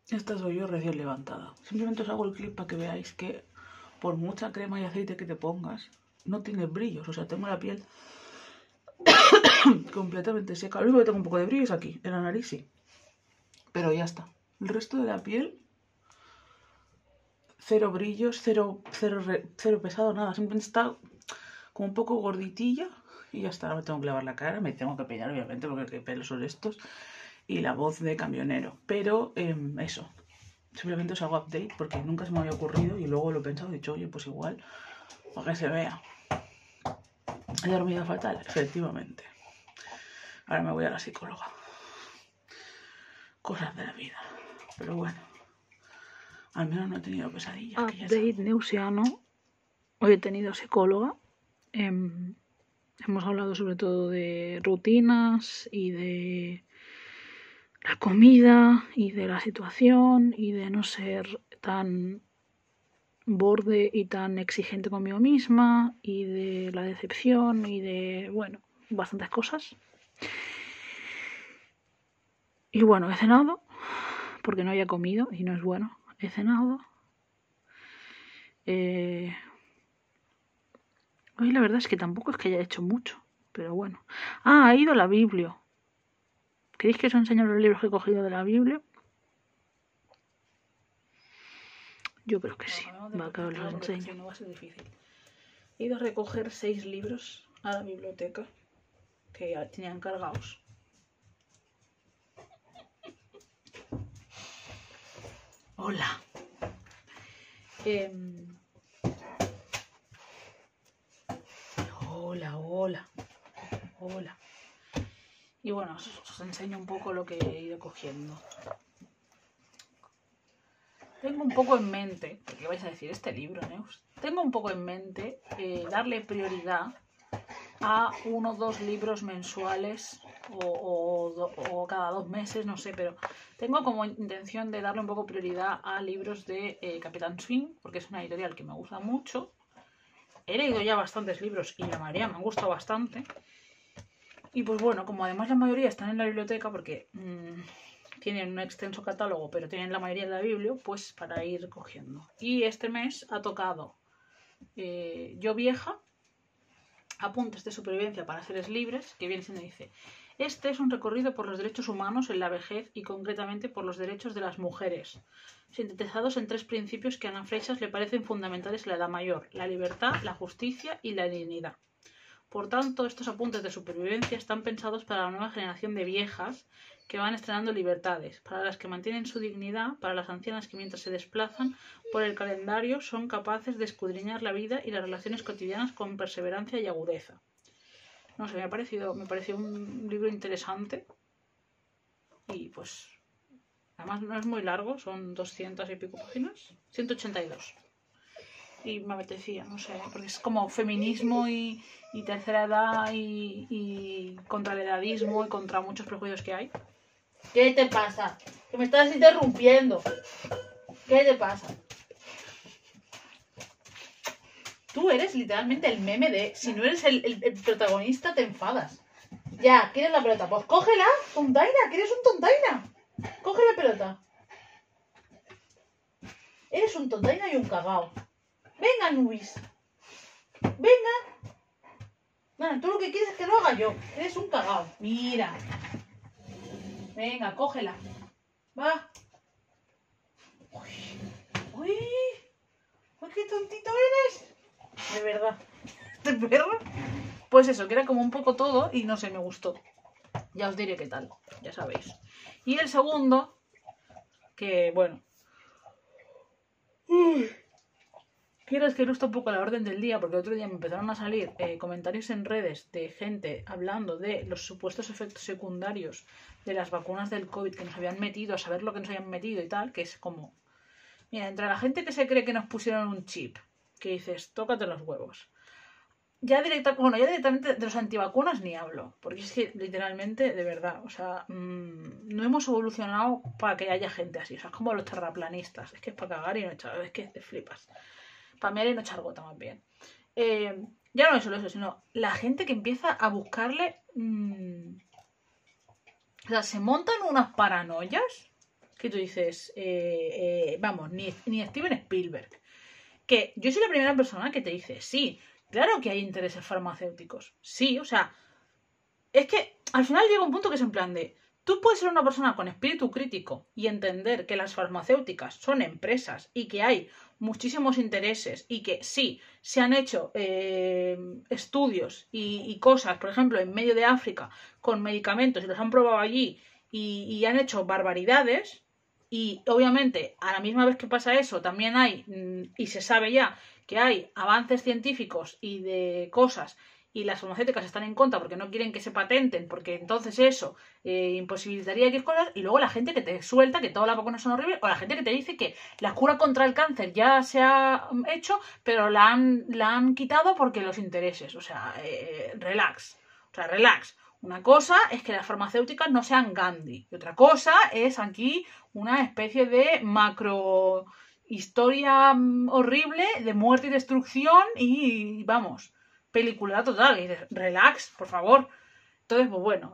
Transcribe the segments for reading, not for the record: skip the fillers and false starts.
Esta soy yo recién levantada. Simplemente os hago el clip para que veáis que por mucha crema y aceite que te pongas, no tiene brillos. O sea, tengo la piel completamente seca. Lo único que tengo un poco de brillo es aquí, en la nariz sí. Pero ya está. El resto de la piel, cero brillos, cero pesado, nada. Simplemente está como un poco gorditilla y ya está. Ahora me tengo que lavar la cara, me tengo que peinar obviamente porque qué pelos son estos. Y la voz de camionero. Pero eso. Simplemente os hago update porque nunca se me había ocurrido y luego lo he pensado y he dicho, oye, pues igual, para que se vea. He dormido fatal, efectivamente. Ahora me voy a la psicóloga. Cosas de la vida. Pero bueno, al menos no he tenido pesadillas. Update neusiano. Hoy he tenido psicóloga. Hemos hablado sobre todo de rutinas y de la comida y de la situación y de no ser tan borde y tan exigente conmigo misma y de la decepción y de, bueno, bastantes cosas. Y bueno, he cenado porque no había comido y no es bueno. He cenado. Hoy la verdad es que tampoco es que haya hecho mucho, pero bueno. Ah, he ido a la Biblia. ¿Queréis que os enseñe los libros que he cogido de la Biblia? Yo creo que sí. Va, que os los enseño. No va a ser difícil. He ido a recoger 6 libros a la biblioteca que ya tenían cargados. Hola. Hola. Y bueno, os enseño un poco lo que he ido cogiendo. Tengo un poco en mente, ¿qué vais a decir este libro, Neus? Tengo un poco en mente darle prioridad a 1 o 2 libros mensuales o cada 2 meses, no sé, pero tengo como intención de darle un poco prioridad a libros de Capitán Swing, porque es una editorial que me gusta mucho. He leído ya bastantes libros y la mayoría me han gustado bastante. Y pues bueno, como además la mayoría están en la biblioteca, porque tienen un extenso catálogo, pero tienen la mayoría de la Biblia, pues para ir cogiendo. Y este mes ha tocado Yo Vieja, Apuntes de supervivencia para seres libres, que bien se me dice. Este es un recorrido por los derechos humanos en la vejez y concretamente por los derechos de las mujeres, sintetizados en 3 principios que a Ana Freixas le parecen fundamentales en la edad mayor: la libertad, la justicia y la dignidad. Por tanto, estos apuntes de supervivencia están pensados para la nueva generación de viejas que van estrenando libertades, para las que mantienen su dignidad, para las ancianas que mientras se desplazan por el calendario son capaces de escudriñar la vida y las relaciones cotidianas con perseverancia y agudeza. No sé, me pareció un libro interesante y pues además no es muy largo, son 200 y pico páginas, 182. Y me apetecía, no sé, porque es como feminismo y tercera edad y contra el edadismo y contra muchos prejuicios que hay. ¿Qué te pasa? Que me estás interrumpiendo. ¿Qué te pasa? Tú eres literalmente el meme de si no eres el protagonista te enfadas. Ya, ¿quieres la pelota? Pues cógela, tontaina, que eres un tontaina. Coge la pelota. Eres un tontaina y un cagao. Venga, Nubis. Venga. Bueno, tú lo que quieres es que lo haga yo. Eres un cagao. Mira. Venga, cógela. Va. Uy. Uy, qué tontito eres. De verdad. ¿Este perro? Pues eso, que era como un poco todo y no sé, me gustó. Ya os diré qué tal, ya sabéis. Y el segundo, que bueno. Quiero que ilustre un poco la orden del día, porque el otro día me empezaron a salir comentarios en redes de gente hablando de los supuestos efectos secundarios de las vacunas del COVID que nos habían metido, a saber lo que nos habían metido y tal, que es como... Mira, entre la gente que se cree que nos pusieron un chip, que dices, tócate los huevos. Ya directamente de los antivacunas ni hablo, porque es que literalmente, de verdad, o sea, no hemos evolucionado para que haya gente así, o sea, es como los terraplanistas, es que es para cagar y no echar, es que te flipas. Para mear y no echar gota más bien. Ya no es solo eso, sino la gente que empieza a buscarle... o sea, se montan unas paranoias que tú dices, vamos, ni Steven Spielberg. Que yo soy la primera persona que te dice, sí, claro que hay intereses farmacéuticos. Sí, o sea, es que al final llega un punto que es en plan de, tú puedes ser una persona con espíritu crítico y entender que las farmacéuticas son empresas y que hay muchísimos intereses y que sí, se han hecho estudios y cosas, por ejemplo, en medio de África con medicamentos y los han probado allí y han hecho barbaridades. Y obviamente, a la misma vez que pasa eso, también hay, y se sabe ya, que hay avances científicos y de cosas, y las farmacéuticas están en contra porque no quieren que se patenten, porque entonces eso imposibilitaría X cosas, y luego la gente que te suelta que todas las vacunas son horribles, o la gente que te dice que la cura contra el cáncer ya se ha hecho, pero la han quitado porque los intereses. O sea, relax. O sea, relax. Una cosa es que las farmacéuticas no sean Gandhi. Y otra cosa es aquí una especie de macro historia horrible de muerte y destrucción y vamos, película total. Y dices, relax, por favor. Entonces, pues bueno,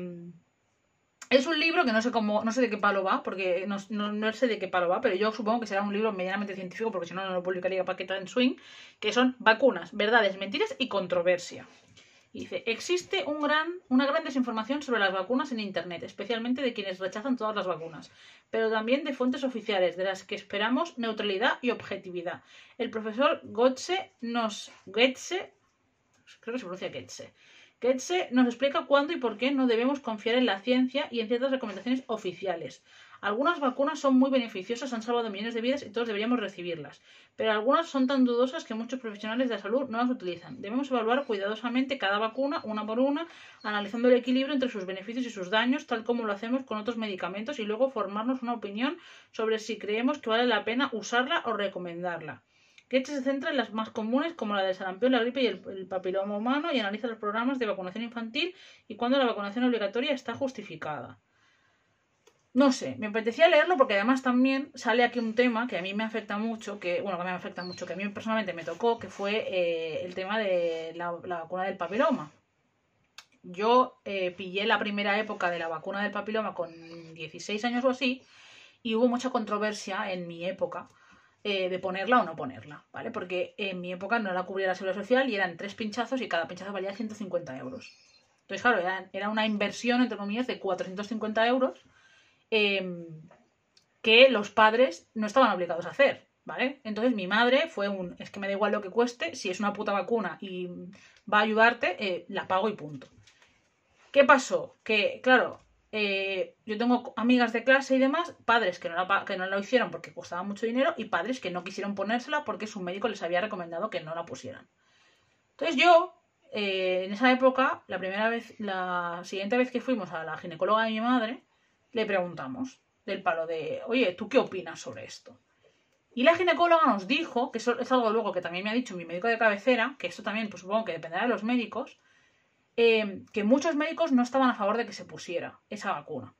es un libro que no sé de qué palo va, porque no sé de qué palo va, pero yo supongo que será un libro medianamente científico, porque si no, no lo publicaría Paqueta en Swing, que son vacunas, verdades, mentiras y controversia. Y dice, existe una gran desinformación sobre las vacunas en Internet, especialmente de quienes rechazan todas las vacunas, pero también de fuentes oficiales, de las que esperamos neutralidad y objetividad. El profesor Goetze, creo que se pronuncia Goetze, nos explica cuándo y por qué no debemos confiar en la ciencia y en ciertas recomendaciones oficiales. Algunas vacunas son muy beneficiosas, han salvado millones de vidas y todos deberíamos recibirlas. Pero algunas son tan dudosas que muchos profesionales de la salud no las utilizan. Debemos evaluar cuidadosamente cada vacuna, una por una, analizando el equilibrio entre sus beneficios y sus daños, tal como lo hacemos con otros medicamentos, y luego formarnos una opinión sobre si creemos que vale la pena usarla o recomendarla. Goetze se centra en las más comunes, como la del sarampión, la gripe y el papiloma humano, y analiza los programas de vacunación infantil y cuándo la vacunación obligatoria está justificada. No sé, me apetecía leerlo porque además también sale aquí un tema que a mí me afecta mucho, que a mí personalmente me tocó, que fue el tema de la vacuna del papiloma. Yo pillé la primera época de la vacuna del papiloma con 16 años o así, y hubo mucha controversia en mi época de ponerla o no ponerla, ¿vale? Porque en mi época no la cubría la Seguridad Social y eran 3 pinchazos y cada pinchazo valía 150 euros. Entonces, claro, era una inversión, entre comillas, de 450 euros que los padres no estaban obligados a hacer, ¿vale? Entonces mi madre fue es que me da igual lo que cueste, si es una puta vacuna y va a ayudarte, la pago y punto. ¿Qué pasó? Que, claro, yo tengo amigas de clase y demás, padres que no lo hicieron porque costaba mucho dinero y padres que no quisieron ponérsela porque su médico les había recomendado que no la pusieran. Entonces yo, en esa época, la siguiente vez que fuimos a la ginecóloga de mi madre, le preguntamos del palo de, oye, ¿tú qué opinas sobre esto? Y la ginecóloga nos dijo, que eso es algo luego que también me ha dicho mi médico de cabecera, que esto también pues supongo que dependerá de los médicos, que muchos médicos no estaban a favor de que se pusiera esa vacuna.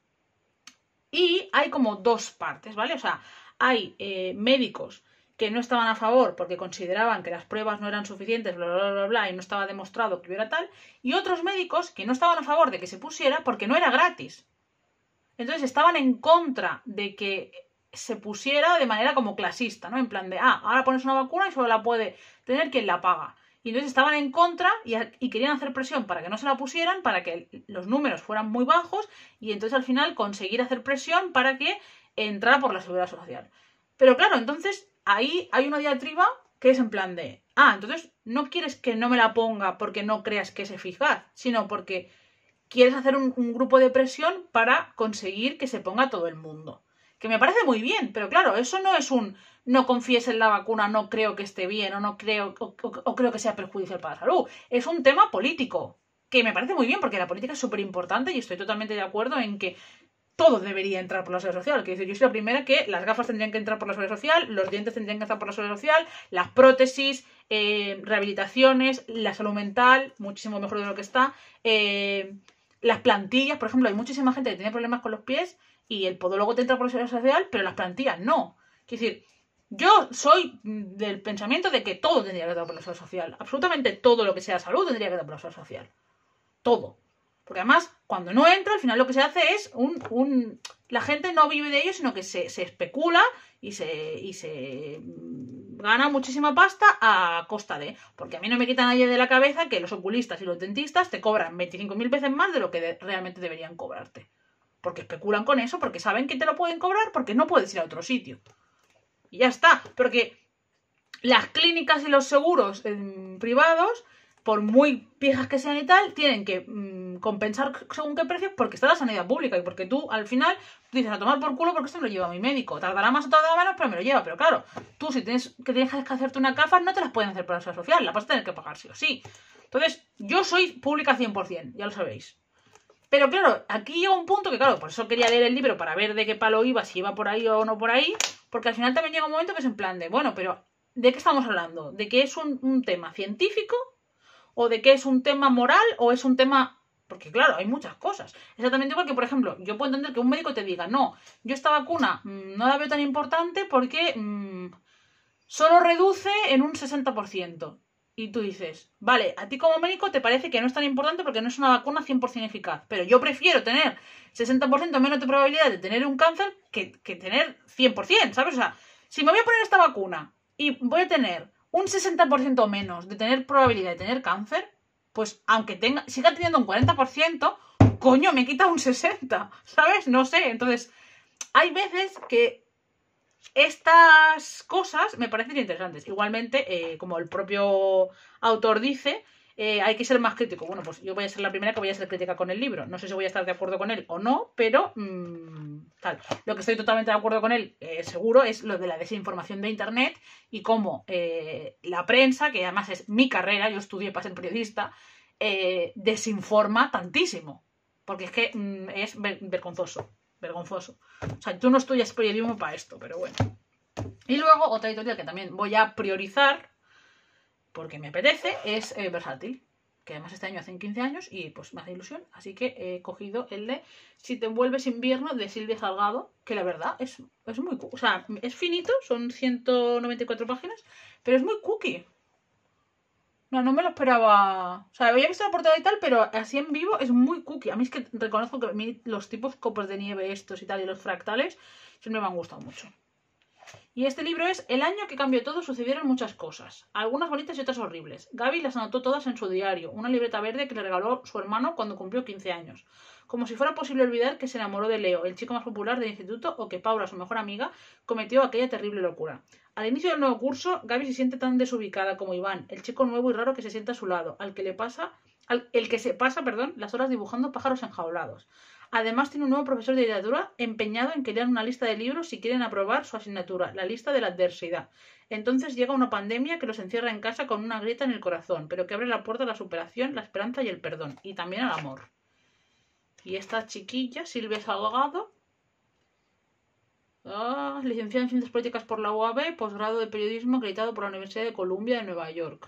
Y hay como dos partes, ¿vale? O sea, hay médicos que no estaban a favor porque consideraban que las pruebas no eran suficientes, bla, bla, bla, bla, y no estaba demostrado que hubiera tal, y otros médicos que no estaban a favor de que se pusiera porque no era gratis. Entonces estaban en contra de que se pusiera de manera como clasista, ¿no? En plan de, ahora pones una vacuna y solo la puede tener quien la paga. Y entonces estaban en contra y querían hacer presión para que no se la pusieran, para que los números fueran muy bajos y entonces al final conseguir hacer presión para que entrara por la Seguridad Social. Pero claro, entonces ahí hay una diatriba que es en plan de, entonces no quieres que no me la ponga porque no creas que es eficaz, sino porque quieres hacer un grupo de presión para conseguir que se ponga todo el mundo. Que me parece muy bien, pero claro, eso no es no confíes en la vacuna, no creo que esté bien, o creo que sea perjudicial para la salud. Es un tema político, que me parece muy bien, porque la política es súper importante y estoy totalmente de acuerdo en que todo debería entrar por la Seguridad Social. Que yo soy la primera que las gafas tendrían que entrar por la Seguridad Social, los dientes tendrían que entrar por la Seguridad Social, las prótesis, rehabilitaciones, la salud mental, muchísimo mejor de lo que está, las plantillas, por ejemplo, hay muchísima gente que tiene problemas con los pies y el podólogo te entra por la Seguridad Social, pero las plantillas no. Es decir, yo soy del pensamiento de que todo tendría que entrar por la Seguridad Social. Absolutamente todo lo que sea salud tendría que entrar por la Seguridad Social. Todo. Porque además, cuando no entra, al final lo que se hace es la gente no vive de ello, sino que se especula y se gana muchísima pasta a costa de... Porque a mí no me quita nadie de la cabeza que los oculistas y los dentistas te cobran 25.000 veces más de lo que realmente deberían cobrarte. Porque especulan con eso, porque saben que te lo pueden cobrar, porque no puedes ir a otro sitio. Y ya está. Porque las clínicas y los seguros privados, por muy pijas que sean y tal, tienen que compensar según qué precios porque está la sanidad pública y porque tú, al final, dices a tomar por culo porque esto me lo lleva mi médico. Tardará más o tardará menos, pero me lo lleva. Pero claro, tú si tienes que hacerte una gafas, no te las pueden hacer por la seguridad social, la vas a tener que pagar sí o sí. Entonces, yo soy pública 100%, ya lo sabéis. Pero claro, aquí llega un punto que, claro, por eso quería leer el libro para ver de qué palo iba, si iba por ahí o no por ahí, porque al final también llega un momento que es en plan de, bueno, pero ¿de qué estamos hablando? ¿De que es un tema científico? ¿O de que es un tema moral? ¿O es un tema...? Porque claro, hay muchas cosas. Exactamente igual que, por ejemplo, yo puedo entender que un médico te diga, no, yo esta vacuna no la veo tan importante porque solo reduce en un 60%. Y tú dices, vale, a ti como médico te parece que no es tan importante porque no es una vacuna 100% eficaz. Pero yo prefiero tener 60% menos de probabilidad de tener un cáncer que tener 100%, ¿sabes? O sea, si me voy a poner esta vacuna y voy a tener un 60% menos de tener probabilidad de tener cáncer, pues aunque siga teniendo un 40%, coño, me quita un 60%, ¿sabes? No sé, entonces hay veces que estas cosas me parecen interesantes. Igualmente, como el propio autor dice, hay que ser más crítico. Bueno, pues yo voy a ser la primera que voy a ser crítica con el libro. No sé si voy a estar de acuerdo con él o no, pero tal. Lo que estoy totalmente de acuerdo con él, seguro, es lo de la desinformación de Internet y cómo la prensa, que además es mi carrera, yo estudié para ser periodista, desinforma tantísimo. Porque es que es vergonzoso. Vergonzoso. O sea, tú no estudias periodismo para esto, pero bueno. Y luego, otra editorial que también voy a priorizar, porque me apetece, es Versátil. Que además este año hacen 15 años y pues me hace ilusión. Así que he cogido el de Si te envuelves invierno de Silvia Salgado, que la verdad es muy... O sea, es finito, son 194 páginas, pero es muy cookie. No me lo esperaba. O sea, había visto la portada y tal, pero así en vivo es muy cookie. A mí es que reconozco que a mí los tipos copos de nieve estos y tal y los fractales siempre me han gustado mucho. Y este libro es El año que cambió todo, sucedieron muchas cosas. Algunas bonitas y otras horribles. Gaby las anotó todas en su diario, una libreta verde que le regaló su hermano cuando cumplió 15 años. Como si fuera posible olvidar que se enamoró de Leo, el chico más popular del instituto, o que Paula, su mejor amiga, cometió aquella terrible locura. Al inicio del nuevo curso, Gaby se siente tan desubicada como Iván, el chico nuevo y raro que se sienta a su lado, el que se pasa las horas dibujando pájaros enjaulados. Además, tiene un nuevo profesor de literatura empeñado en que lean una lista de libros si quieren aprobar su asignatura, la lista de la adversidad. Entonces llega una pandemia que los encierra en casa con una grieta en el corazón, pero que abre la puerta a la superación, la esperanza y el perdón, y también al amor. Y esta chiquilla, Silvia Salgado, licenciada en Ciencias Políticas por la UAB, posgrado de Periodismo acreditado por la Universidad de Columbia de Nueva York.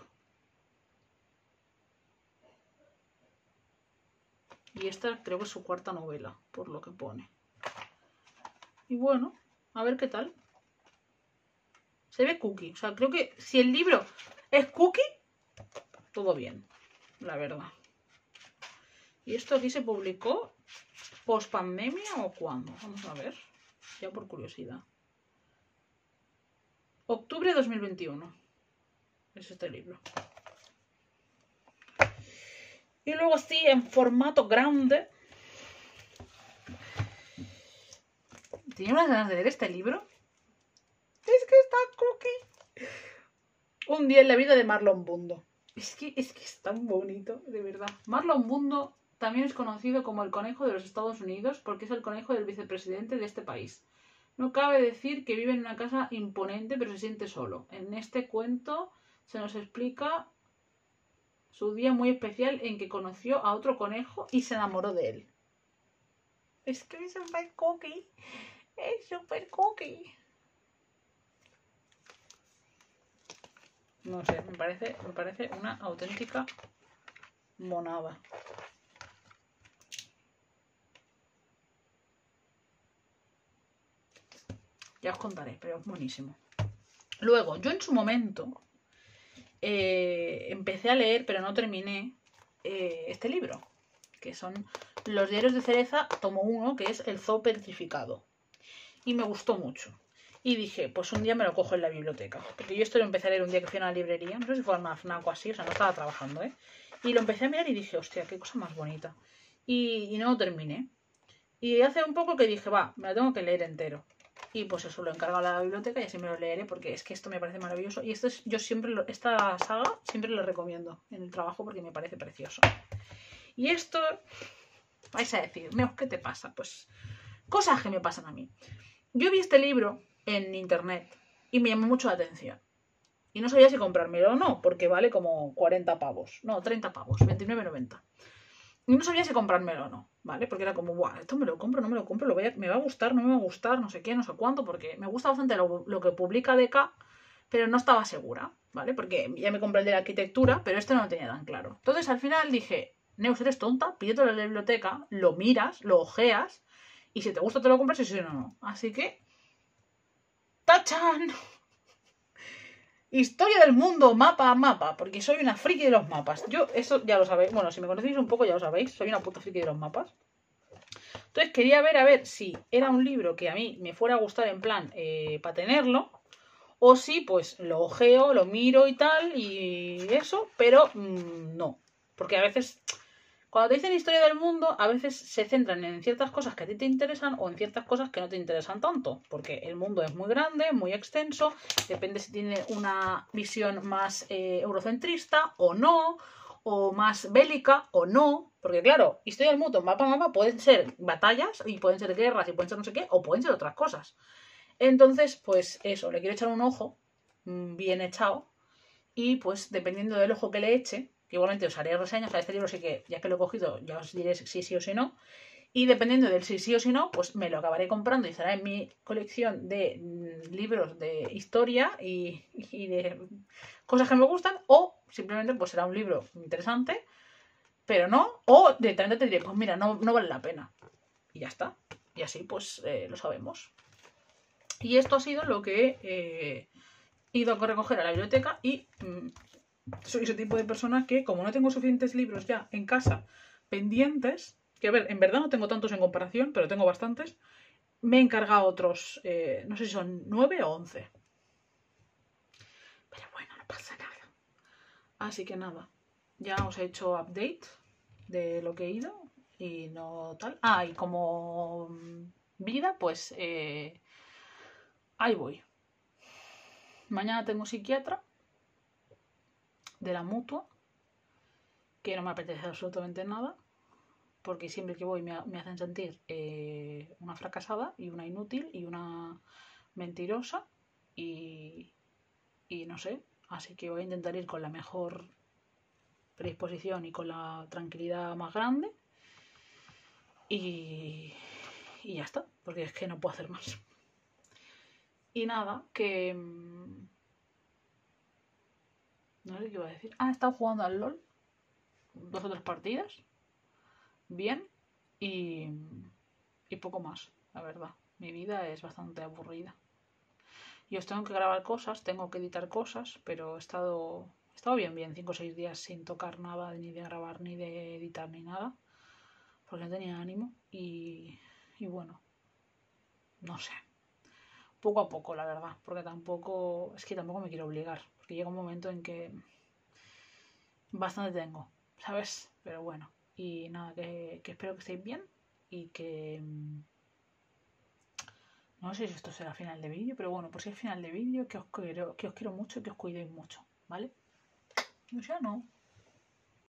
Y esta creo que es su cuarta novela, por lo que pone. Y bueno, a ver qué tal. Se ve cookie. O sea, creo que si el libro es cookie, todo bien, la verdad. ¿Y esto aquí se publicó post pandemia o cuándo? Vamos a ver, ya por curiosidad. Octubre de 2021 es este libro. Y luego sí, en formato grande. Tenía unas ganas de leer este libro. Es que está cookie. Un día en la vida de Marlon Bundo. Es que es tan bonito, de verdad. Marlon Bundo también es conocido como el conejo de los Estados Unidos porque es el conejo del vicepresidente de este país. No cabe decir que vive en una casa imponente, pero se siente solo. En este cuento se nos explica su día muy especial en que conoció a otro conejo y se enamoró de él. Es que es súper cookie. Es súper cookie. No sé, me parece una auténtica monada. Ya os contaré, pero es buenísimo. Luego, yo en su momento empecé a leer, pero no terminé este libro, que son los diarios de Cereza, tomo 1, que es El zoo petrificado. Y me gustó mucho. Y dije, pues un día me lo cojo en la biblioteca. Porque yo esto lo empecé a leer un día que fui a una librería. No sé si fue a una FNAC o así, o sea, no estaba trabajando, ¿eh? Y lo empecé a mirar y dije, hostia, qué cosa más bonita. Y no lo terminé. Y hace un poco que dije, va, me lo tengo que leer entero. Y pues eso, lo he encargado a la biblioteca y así me lo leeré porque es que esto me parece maravilloso. Y esto es, yo siempre, esta saga siempre lo recomiendo en el trabajo porque me parece precioso. Y esto, vais a decir, Neus, ¿qué te pasa? Pues cosas que me pasan a mí. Yo vi este libro en internet y me llamó mucho la atención. Y no sabía si comprármelo o no, porque vale como 40 pavos. No, 30 pavos, 29,90. Y no sabía si comprármelo o no, ¿vale? Porque era como, buah, esto me lo compro, no me lo compro, me va a gustar, no me va a gustar, no sé qué, no sé cuánto, porque me gusta bastante lo que publica DK, pero no estaba segura, ¿vale? Porque ya me compré el de la arquitectura, pero este no lo tenía tan claro. Entonces al final dije, Neus, eres tonta, pídetelo en la biblioteca, lo miras, lo ojeas, y si te gusta te lo compras y si no, no. Así que, ¡tachan! Historia del mundo, mapa a mapa, porque soy una friki de los mapas. Yo, eso ya lo sabéis. Bueno, si me conocéis un poco ya lo sabéis. Soy una puta friki de los mapas. Entonces quería ver a ver si era un libro que a mí me fuera a gustar en plan para tenerlo. O si pues lo ojeo, lo miro y tal y eso, pero no. Porque a veces, cuando te dicen historia del mundo, a veces se centran en ciertas cosas que a ti te interesan o en ciertas cosas que no te interesan tanto. Porque el mundo es muy grande, muy extenso, depende si tiene una visión más eurocentrista o no, o más bélica o no. Porque claro, historia del mundo, mapa a mapa, pueden ser batallas y pueden ser guerras y pueden ser no sé qué, o pueden ser otras cosas. Entonces, pues eso, le quiero echar un ojo bien echado y pues dependiendo del ojo que le eche, que igualmente os haré reseñas a este libro, así que ya que lo he cogido ya os diré si sí o si no, y dependiendo del si sí o si no, pues me lo acabaré comprando y estará en mi colección de libros de historia y de cosas que me gustan, o simplemente pues será un libro interesante, pero no, o directamente te diré, pues mira, no vale la pena. Y ya está. Y así pues lo sabemos. Y esto ha sido lo que he ido a recoger a la biblioteca y soy ese tipo de persona que, como no tengo suficientes libros ya en casa pendientes, que a ver, en verdad no tengo tantos en comparación, pero tengo bastantes, me he encargado otros, no sé si son 9 o 11. Pero bueno, no pasa nada. Así que nada, ya os he hecho update de lo que he ido y no tal. Ah, y como vida, pues ahí voy. Mañana tengo psiquiatra de la mutua, que no me apetece absolutamente nada, porque siempre que voy me hacen sentir una fracasada y una inútil y una mentirosa y no sé, así que voy a intentar ir con la mejor predisposición y con la tranquilidad más grande y ya está, porque es que no puedo hacer más. Y nada, que no sé qué iba a decir. Ah, he estado jugando al LOL 2 o 3 partidas bien y poco más, la verdad. Mi vida es bastante aburrida. Y os tengo que grabar cosas, tengo que editar cosas, pero he estado bien, 5 o 6 días sin tocar nada, ni de grabar, ni de editar, ni nada, porque no tenía ánimo y bueno, no sé. Poco a poco, la verdad, porque tampoco me quiero obligar, porque llega un momento en que bastante tengo, ¿sabes? Pero bueno, y nada, que espero que estéis bien y que no sé si esto será final de vídeo, pero bueno, por si es final de vídeo, que os quiero mucho y que os cuidéis mucho, ¿vale? Ya no.